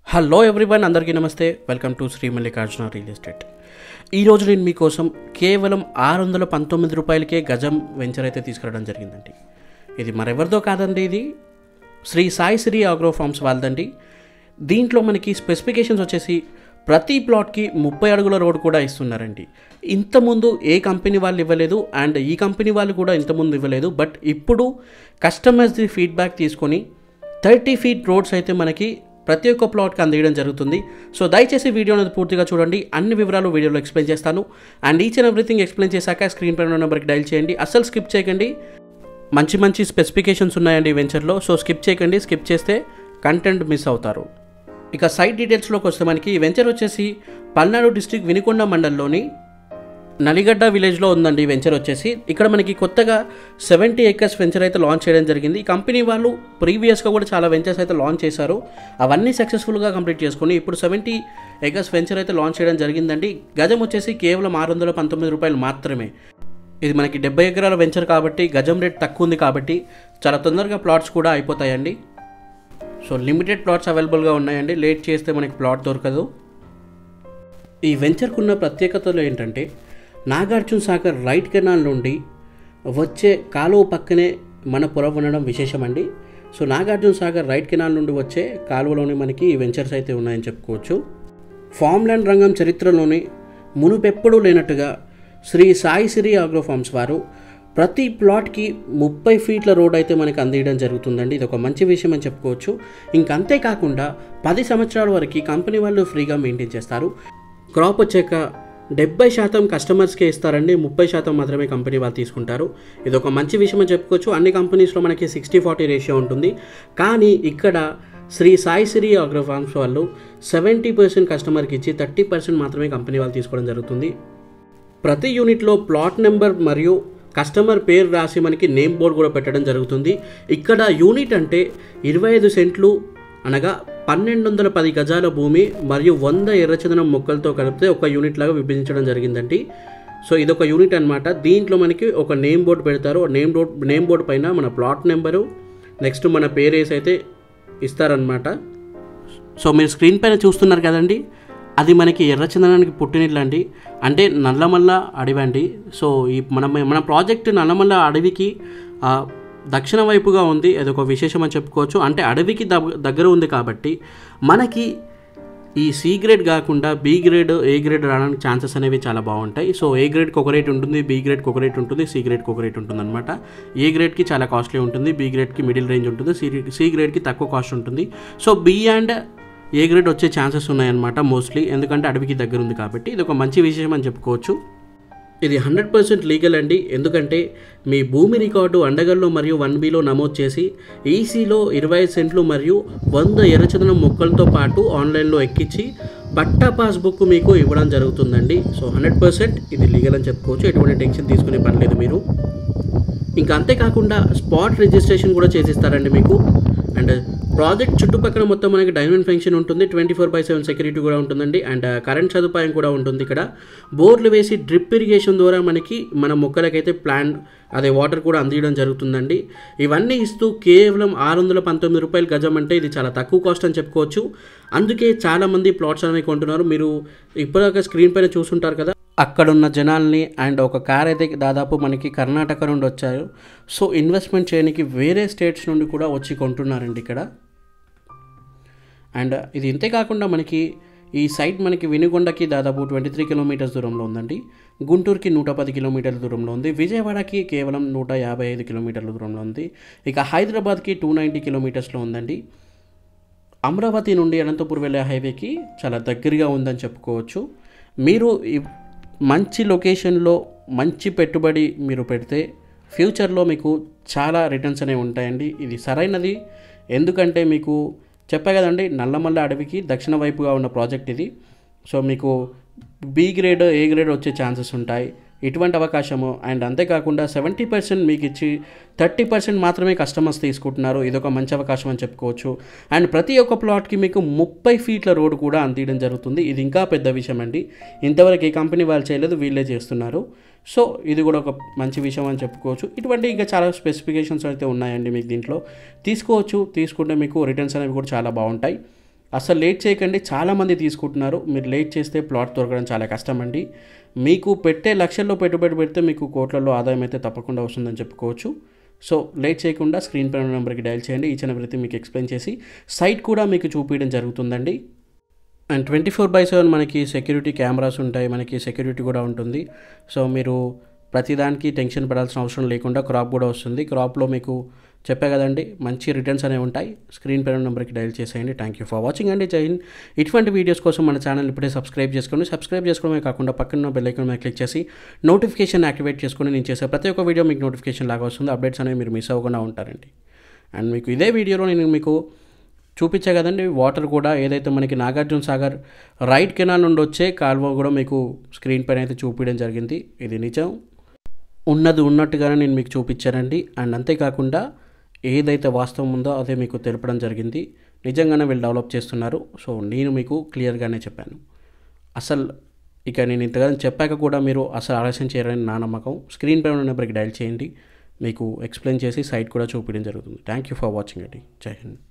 Hello everyone, అందరికీ నమస్తే. Welcome to Shri Mallikarjuna real estate. ఈరోజు నేను మీకోసం కేవలం 619 రూపాయలకే గజం వెంచర్ అయితే తీసుకురావడం జరిగిందండి. ఇది మరెవరిదో కాదండి, ఇది శ్రీ సాయి శ్రీ ఆగ్రో ఫార్మ్స్ వాళ్ళదండి. దీంట్లో మనకి స్పెసిఫికేషన్స్ వచ్చేసి ప్రతి ప్లాట్కి 30 అడుగుల రోడ్ కూడా ఇస్తున్నారండి. ఇంతకుముందు ఏ కంపెనీ వాళ్ళు ఇవ్వలేదు అండ్ ఈ కంపెనీ వాళ్ళు కూడా ఇంతకుముందు ఇవ్వలేదు. బట్ ఇప్పుడు కస్టమర్స్ది ఫీడ్బ్యాక్ తీసుకొని 30 ఫీట్ రోడ్స్ అయితే మనకి ప్రతి ఒక్క ప్లాట్కి అందించడం జరుగుతుంది. సో దయచేసి వీడియో అనేది పూర్తిగా చూడండి. అన్ని వివరాలు వీడియోలో ఎక్స్ప్లెయిన్ చేస్తాను. And each and everything explain చేశాక స్క్రీన్ పైన ఉన్న నెంబర్కి డైల్ చేయండి. అస్సలు స్కిప్ చేయకండి. మంచి స్పెసిఫికేషన్స్ ఉన్నాయండి ఈ వెంచర్లో. సో స్కిప్ చేయకండి. స్కిప్ చేస్తే కంటెంట్ మిస్ అవుతారు. ఇక సైట్ డీటెయిల్స్లోకి వస్తే మనకి ఈ వెంచర్ వచ్చేసి పల్నాడు డిస్ట్రిక్ట్ వినుకొండ మండలంలోని నలిగడ్డ విలేజ్లో ఉందండి. ఈ వెంచర్ వచ్చేసి ఇక్కడ మనకి కొత్తగా 70 acres వెంచర్ అయితే లాంచ్ చేయడం జరిగింది. ఈ కంపెనీ వాళ్ళు ప్రీవియస్గా కూడా చాలా వెంచర్స్ అయితే లాంచ్ చేశారు. అవన్నీ సక్సెస్ఫుల్గా కంప్లీట్ చేసుకొని ఇప్పుడు 70 acres వెంచర్ అయితే లాంచ్ చేయడం జరిగిందండి. గజం వచ్చేసి కేవలం 619 రూపాయలు మాత్రమే. ఇది మనకి 70 ఎకరాల వెంచర్ కాబట్టి గజం రేట్ తక్కువ ఉంది కాబట్టి చాలా తొందరగా ప్లాట్స్ కూడా అయిపోతాయండి. సో లిమిటెడ్ ప్లాట్స్ అవైలబుల్గా ఉన్నాయండి. లేట్ చేస్తే మనకి ప్లాట్ దొరకదు. ఈ వెంచర్కు ఉన్న ప్రత్యేకతలు ఏంటంటే నాగార్జున సాగర్ రైట్ కెనాల్ నుండి వచ్చే కాలువ పక్కనే మన పొలం ఉండడం విశేషమండి. So Nagarjuna Sagar right canal నుండి వచ్చే కాలువలోనే మనకి ఈ వెంచర్స్ అయితే ఉన్నాయని చెప్పుకోవచ్చు. ఫామ్ ల్యాండ్ రంగం చరిత్రలోని మునుపెప్పుడూ లేనట్టుగా శ్రీ సాయి శ్రీ ఆగ్రో ఫార్మ్స్ వారు ప్రతి ప్లాట్కి 30 ఫీట్ల రోడ్ అయితే మనకి అందించడం జరుగుతుందండి. ఇది ఒక మంచి విషయం అని చెప్పుకోవచ్చు. ఇంకంతేకాకుండా 10 సంవత్సరాల వరకు కంపెనీ వాళ్ళు ఫ్రీగా మెయింటైన్ చేస్తారు. క్రాప్ వచ్చాక 70% కస్టమర్స్కే ఇస్తారండి. 30% మాత్రమే కంపెనీ వాళ్ళు తీసుకుంటారు. ఇది ఒక మంచి విషయం అని చెప్పుకోవచ్చు. అన్ని కంపెనీస్లో మనకి 60-40 రేషియో ఉంటుంది. కానీ ఇక్కడ శ్రీ సాయి శ్రీ ఆగ్రో ఫార్మ్స్ వాళ్ళు 70% కస్టమర్కి ఇచ్చి 30% మాత్రమే కంపెనీ వాళ్ళు తీసుకోవడం జరుగుతుంది. ప్రతి యూనిట్లో ప్లాట్ నెంబర్ మరియు కస్టమర్ పేరు రాసి మనకి నేమ్ బోర్డు కూడా పెట్టడం జరుగుతుంది. ఇక్కడ యూనిట్ అంటే 25 సెంట్లు అనగా 1210 గజాల భూమి మరియు 100 ఎర్రచందనం మొక్కలతో కలిపితే ఒక యూనిట్ లాగా విభజించడం జరిగిందండి. సో ఇదొక యూనిట్ అనమాట. దీంట్లో మనకి ఒక నేమ్ బోర్డు పెడతారు. నేమ్ బోర్డు పైన మన ప్లాట్ నెంబరు నెక్స్ట్ మన పేరు వేసి అయితే ఇస్తారనమాట. సో మీరు స్క్రీన్ పైన చూస్తున్నారు కదండి, అది మనకి ఎర్రచందనానికి పుట్టినిల్లు అండి. అంటే నల్లమల్ల అడవి అండి. సో ఈ మన ప్రాజెక్ట్ నల్లమల్ల అడవికి దక్షిణ వైపుగా ఉంది. అదొక విశేషం అని చెప్పుకోవచ్చు. అంటే అడవికి దగ్గర ఉంది కాబట్టి మనకి ఈ సి గ్రేడ్ కాకుండా బి గ్రేడ్, ఏ గ్రేడ్ రావడానికి ఛాన్సెస్ అనేవి చాలా బాగుంటాయి. సో ఏ గ్రేడ్కి ఒక రేట్ ఉంటుంది, బి గ్రేడ్కి ఒక రేట్ ఉంటుంది, సి గ్రేడ్కి ఒక రేట్ ఉంటుంది అనమాట. ఏ గ్రేడ్కి చాలా కాస్ట్లీ ఉంటుంది, బి గ్రేడ్కి మిడిల్ రేంజ్ ఉంటుంది, సి గ్రేడ్కి తక్కువ కాస్ట్ ఉంటుంది. So B and A grade వచ్చే ఛాన్సెస్ ఉన్నాయన్నమాట మోస్ట్లీ, ఎందుకంటే అడవికి దగ్గర ఉంది కాబట్టి. ఇది ఒక మంచి విషయం అని చెప్పుకోవచ్చు. ఇది 100% లీగల్ అండి. ఎందుకంటే మీ భూమి రికార్డు అండగల్లో మరియు 1Bలో నమోదు చేసి ఈసీలో 25 సెంట్లు మరియు 100 ఎర్రచందనం మొక్కలతో పాటు ఆన్లైన్లో ఎక్కించి పట్టా పాస్బుక్ మీకు ఇవ్వడం జరుగుతుందండి. సో 100% ఇది లీగల్ అని చెప్పుకోవచ్చు. ఎటువంటి టెన్షన్ తీసుకునే పని లేదు మీరు. ఇంకా అంతేకాకుండా స్పాట్ రిజిస్ట్రేషన్ కూడా చేసిస్తారండి మీకు. అండ్ ప్రాజెక్ట్ చుట్టుపక్కల మొత్తం మనకి డైమండ్ ఫెన్షన్ ఉంటుంది. 24/7 సెక్యూరిటీ కూడా ఉంటుందండి. అండ్ కరెంట్ సదుపాయం కూడా ఉంటుంది. ఇక్కడ బోర్లు వేసి డ్రిప్ ఇరిగేషన్ ద్వారా మనకి మన మొక్కలకైతే వాటర్ కూడా అందించడం జరుగుతుందండి. ఇవన్నీ ఇస్తూ కేవలం 619 రూపాయలు గజం అంటే ఇది చాలా తక్కువ కాస్ట్ అని చెప్పుకోవచ్చు. అందుకే చాలామంది ప్లాట్స్ అనేవి కొంటున్నారు. మీరు ఇప్పటిదాకా స్క్రీన్ పైన చూసుంటారు కదా, అక్కడున్న జనాల్ని. అండ్ ఒక కార్ అయితే దాదాపు మనకి కర్ణాటక నుండి వచ్చారు. సో ఇన్వెస్ట్మెంట్ చేయడానికి వేరే స్టేట్స్ నుండి కూడా వచ్చి కొంటున్నారండి ఇక్కడ. అండ్ ఇది ఇంతే కాకుండా మనకి ఈ సైట్ మనకి వినుకొండకి దాదాపు 23 కిలోమీటర్స్ దూరంలో ఉందండి. గుంటూరుకి 110 కిలోమీటర్ల దూరంలో ఉంది. విజయవాడకి కేవలం 155 కిలోమీటర్ల దూరంలో ఉంది. ఇక హైదరాబాద్కి 290 కిలోమీటర్స్లో ఉందండి. అమరావతి నుండి అనంతపూర్ వెళ్ళే హైవేకి చాలా దగ్గరగా ఉందని చెప్పుకోవచ్చు. మీరు మంచి లొకేషన్లో మంచి పెట్టుబడి మీరు పెడితే ఫ్యూచర్లో మీకు చాలా రిటర్న్స్ అనేవి ఉంటాయండి. ఇది సరైనది. ఎందుకంటే మీకు చెప్పా కదండి, నల్లమల్ల అడవికి దక్షిణ వైపుగా ఉన్న ప్రాజెక్ట్ ఇది. సో మీకు బి గ్రేడ్, ఏ గ్రేడ్ వచ్చే ఛాన్సెస్ ఉంటాయి. ఇటువంటి అవకాశము. అండ్ అంతేకాకుండా 70% మీకు ఇచ్చి 30% మాత్రమే కస్టమర్స్ తీసుకుంటున్నారు. ఇదొక మంచి అవకాశం అని చెప్పుకోవచ్చు. అండ్ ప్రతి ఒక్క ప్లాట్కి మీకు 30 ఫీట్ల రోడ్ కూడా అందించడం జరుగుతుంది. ఇది ఇంకా పెద్ద విషయం అండి. ఇంతవరకు ఏ కంపెనీ వాళ్ళు చేయలేదు, వీళ్ళే చేస్తున్నారు. సో ఇది కూడా ఒక మంచి విషయం అని చెప్పుకోవచ్చు. ఇటువంటి ఇంకా చాలా స్పెసిఫికేషన్స్ అయితే ఉన్నాయండి. మీకు దీంట్లో తీసుకోవచ్చు. తీసుకుంటే మీకు రిటర్న్స్ అనేవి కూడా చాలా బాగుంటాయి. అసలు లేట్ చేయకండి, చాలామంది తీసుకుంటున్నారు. మీరు లేట్ చేస్తే ప్లాట్ దొరకడం చాలా కష్టం అండి. మీకు పెట్టే లక్షల్లో పెట్టుబడి పెడితే మీకు కోట్లలో ఆదాయం అయితే తప్పకుండా వస్తుందని చెప్పుకోవచ్చు. సో లేట్ చేయకుండా స్క్రీన్ పైన నెంబర్కి డయల్ చేయండి. ఈచ్ అండ్ ఎవ్రీథింగ్ మీకు ఎక్స్ప్లెయిన్ చేసి సైట్ కూడా మీకు చూపించడం జరుగుతుందండి. అండ్ 24/7 మనకి సెక్యూరిటీ కెమెరాస్ ఉంటాయి, మనకి సెక్యూరిటీ కూడా ఉంటుంది. సో మీరు ప్రతిదానికి టెన్షన్ పడాల్సిన అవసరం లేకుండా క్రాప్ కూడా వస్తుంది. క్రాప్లో మీకు చెప్పే కదండి, మంచి రిటర్న్స్ అనేవి ఉంటాయి. స్క్రీన్ పైన నెంబర్కి డయల్ చేసేయండి. థ్యాంక్ యూ ఫర్ వాచింగ్ అండి. జై హింద్. ఇటువంటి వీడియోస్ కోసం మన ఛానల్ ఇప్పుడే సబ్స్క్రైబ్ చేసుకోండి. సబ్స్క్రైబ్ చేసుకోవడమే కాకుండా పక్కన బెల్ ఐకాన్ మీద క్లిక్ చేసి నోటిఫికేషన్ యాక్టివేట్ చేసుకొని నేను చేసే ప్రతి ఒక్క వీడియో మీకు నోటిఫికేషన్ లాగా వస్తుంది. అప్డేట్స్ అనేవి మీరు మిస్ అవ్వకుండా ఉంటారండి. అండ్ మీకు ఇదే వీడియోలో నేను మీకు చూపించా కదండి, వాటర్ కూడా ఏదైతే మనకి నాగార్జున సాగర్ రైట్ కెనాల్ నుండి వచ్చే కాలువ కూడా మీకు స్క్రీన్ పైన అయితే చూపించడం జరిగింది. ఇది నిజం, ఉన్నది ఉన్నట్టుగానే నేను మీకు చూపించానండి. అండ్ అంతేకాకుండా ఏదైతే వాస్తవం ఉందో అదే మీకు తెలపడం జరిగింది. నిజంగానే వీళ్ళు డెవలప్ చేస్తున్నారు. సో నేను మీకు క్లియర్గానే చెప్పాను. అసలు ఇక నేను ఇంతగా చెప్పాక కూడా మీరు అసలు ఆలస్యం చేయరని నా నమ్మకం. స్క్రీన్ పైన నెంబర్కి డయల్ చేయండి, మీకు ఎక్స్ప్లెయిన్ చేసి సైట్ కూడా చూపించడం జరుగుతుంది. థ్యాంక్ యూ ఫర్ వాచింగ్ అండి. జై హింద్.